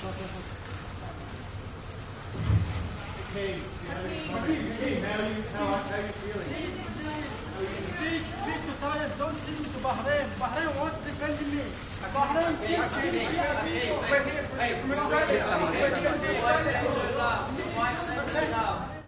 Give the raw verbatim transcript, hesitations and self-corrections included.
Hakeem, Hakeem, how are you? How are you feeling? Speak, speak to Thailand, don't send me to Bahrain. Bahrain wants to defend me. Bahrain, keep people. We're here. We're here.